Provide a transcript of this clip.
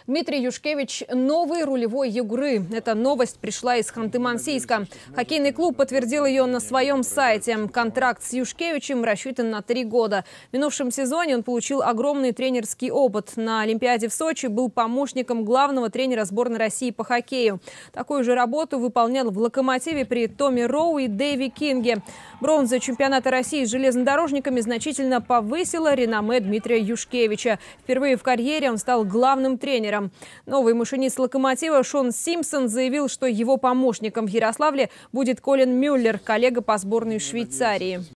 Дмитрий Юшкевич – новый рулевой Югры. Эта новость пришла из Ханты-Мансийска. Хоккейный клуб подтвердил ее на своем сайте. Контракт с Юшкевичем рассчитан на 3 года. В минувшем сезоне он получил огромный тренерский опыт. На Олимпиаде в Сочи был помощником главного тренера сборной России по хоккею. Такую же работу выполнял в «Локомотиве» при Томе Роу и Дэйви Кинге. Бронза чемпионата России с железнодорожниками значительно повысила реноме Дмитрия Юшкевича. Впервые в карьере он стал главным тренером. Новый машинист «Локомотива» Шон Симпсон заявил, что его помощником в Ярославле будет Колин Мюллер, коллега по сборной Швейцарии.